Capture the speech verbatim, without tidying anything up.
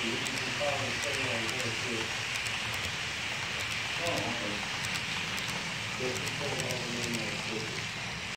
You can probably say on there too. Oh, okay. There's a photo of them in there too.